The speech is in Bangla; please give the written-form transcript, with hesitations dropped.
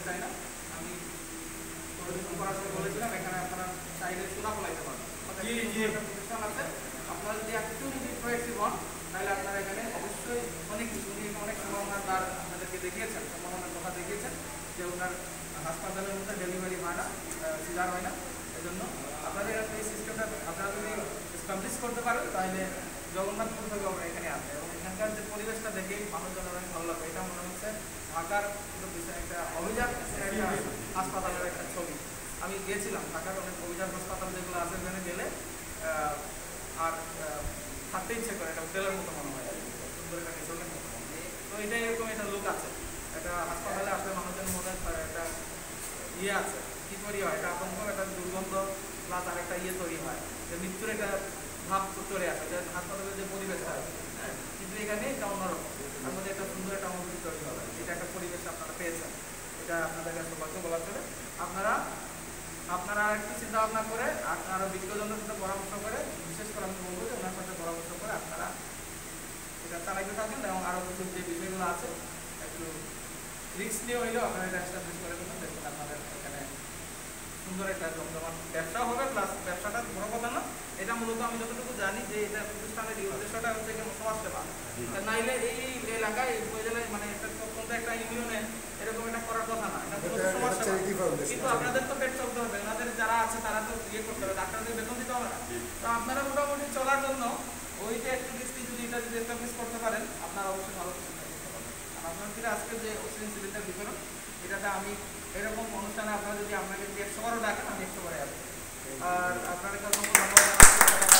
চাই না। আমি করার সময় বলেছিলাম এখানে আপনারা চাইলে সোনা ফলাইতে পারবেন। প্রতিষ্ঠান আছে, আপনারা যদি একটু যদি প্রোয়েক্টিভ হন তাহলে আপনারা এখানে অবশ্যই অনেক কিছু অনেক সম্ভাবনার দ্বার আপনাদেরকে দেখিয়েছেন, সম্ভাবনার কথা দেখিয়েছেন যে ওনার হাসপাতালের মধ্যে ডেলিভারি হয় না, সিজার হয় না। এজন্য আপনাদের এই সিস্টেমটা আপনারা যদি এস্টাবলিশ করতে পারেন তাহলে জগন্নাথপুর থেকে আমরা এখানে আসে এবং এখানকার যে পরিবেশটা দেখে মানুষজন অনেক ভালো লাগে। এটা মনে হচ্ছে ঢাকার একটা অভিজাত একটা হাসপাতালের একটা ছবি। আমি গিয়েছিলাম ঢাকার অনেক অভিজাত হাসপাতাল যেগুলো আছে, ওখানে গেলে আর থাকতে ইচ্ছে করে, একটা হোটেলের মতো মনে হয়, সুন্দর একটা রিসোর্টের মতো। তো এটা এরকম একটা লোক আছে, একটা হাসপাতালে আসলে মানুষজন মনে একটা ইয়ে আছে, কী তৈরি হয়, একটা আতঙ্ক, একটা দুর্গন্ধ প্লাস আর একটা ইয়ে তৈরি হয়, যে মৃত্যুর একটা ভাব চলে আসে, যে হাসপাতালের যে পরিবেশটা আছে। কিন্তু এখানে এটা অন্যরকম, তার মধ্যে একটা সুন্দর একটা অনুভূতি তৈরি হবে। এটা একটা পরিবেশ আপনারা পেয়েছেন, এটা আপনাদের কাছে সৌভাগ্য বলা চলে। আপনারা একটু চিন্তা ভাবনা করে আরও বিজ্ঞজনদের সাথে পরামর্শ করে, বিশেষ করে আমি বলবো যে ওনার সাথে পরামর্শ করে আপনারা এটা চালাইতে থাকেন এবং আরও কিছু যে বিষয়গুলো আছে একটু রিস্ক নিয়ে হইলেও আপনারা এটা এস্টাবলিশ করে দেবেন। দেখবেন আপনাদের এখানে সুন্দর একটা জমজমাট ব্যবসা হবে, প্লাস ব্যবসাটা বড় কথা না, এটা মূলত আমি যতটুকু জানি যে এটা প্রতিষ্ঠানের উদ্দেশ্যটা হচ্ছে সমাজ সেবা। নাইলে এই এলাকায় এই উপজেলায় মানে একটা ইউনিয়নে এরকম এটা করার কথা না, এটা সমাজ সেবা। কিন্তু আপনাদের তো পেট চলতে হবে, ওনাদের যারা আছে তারা তো ইয়ে করতে হবে, ডাক্তারদের বেতন দিতে হবে না। তো আপনারা মোটামুটি চলার জন্য ওইটা অ্যাক্টিভিটি যদি এটা যদি এস্টাবলিশ করতে পারেন আপনারা অবশ্যই ভালো কিছু করতে পারবেন। আর আপনার ফিরে আজকে যে অক্সিজেন সিলিন্ডার বিতরণ, এটাতে আমি এরকম অনুষ্ঠানে আপনারা যদি আপনাকে 100 বারও ডাকেন আমি 100 বারে আসবো। আর আপনাদের কাছে ধন্যবাদ।